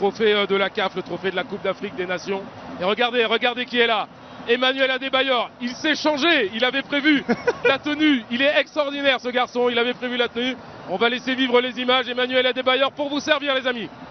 trophée de la CAF, le trophée de la Coupe d'Afrique des Nations. Et regardez, regardez qui est là. Emmanuel Adebayor, il s'est changé, il avait prévu la tenue, il est extraordinaire ce garçon, il avait prévu la tenue. On va laisser vivre les images, Emmanuel Adebayor pour vous servir les amis.